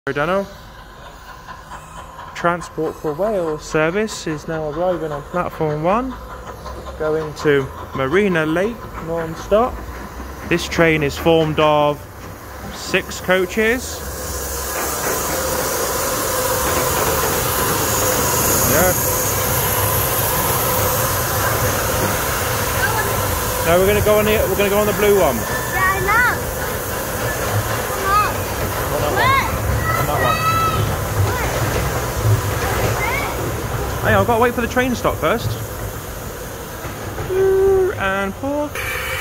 Darren&Daniel. Transport for Wales service is now arriving on platform 1, going to Marina Lake non-stop. This train is formed of 6 coaches. Yeah. Now we're gonna go on the blue one. Yeah, I know. Hey, I've got to wait for the train to stop first. And pause.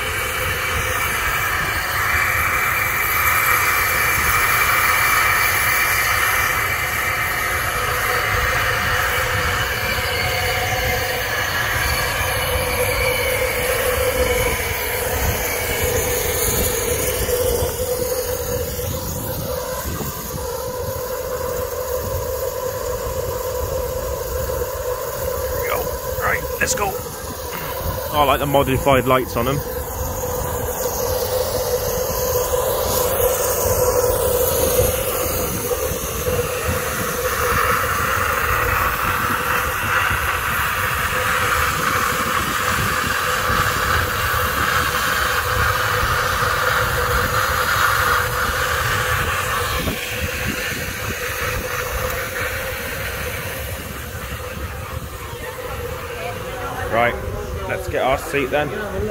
Right, let's go. I like the modified lights on them. Right, let's get our seat then.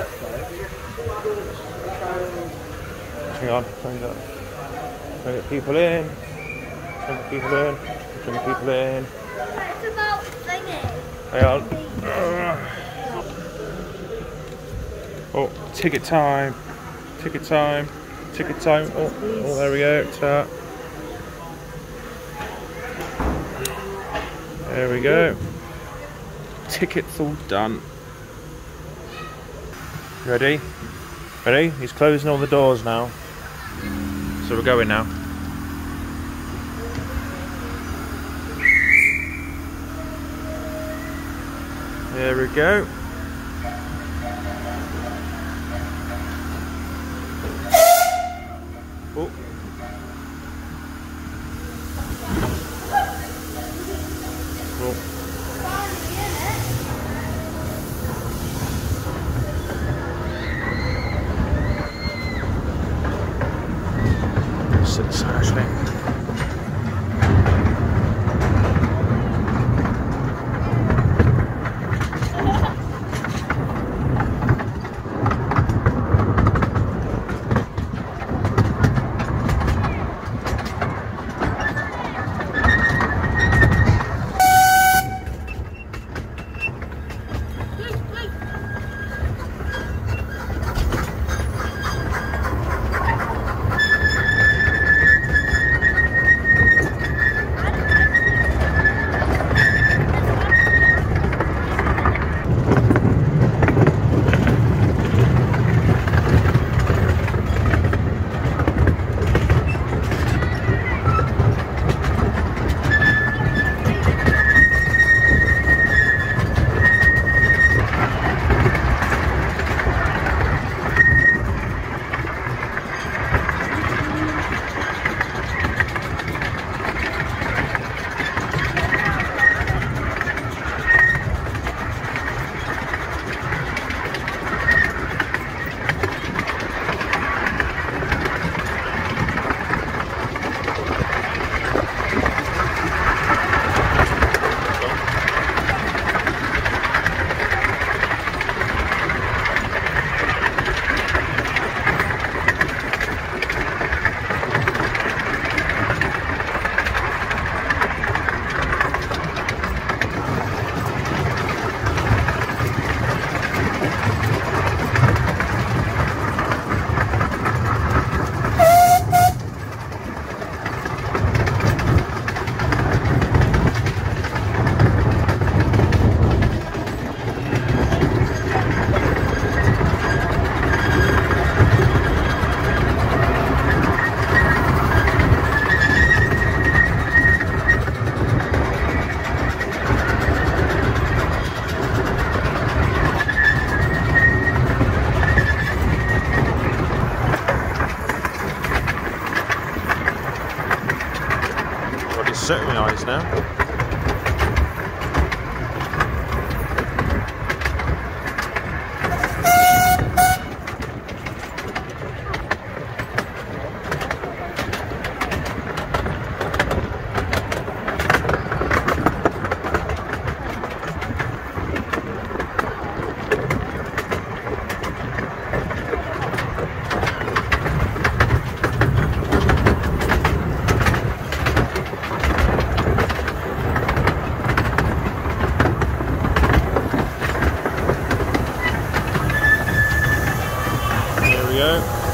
Hang on, trying to get people in. Trying to get people in. Trying to get people in. It's about singing. Hang on. Oh, ticket time. Ticket time. Ticket time. Oh, there we go. Ta. There we go. Tickets all done. Ready? Ready? He's closing all the doors now. So we're going now. There we go. Oh. Oh. Sit actually. set my eyes now. There we go.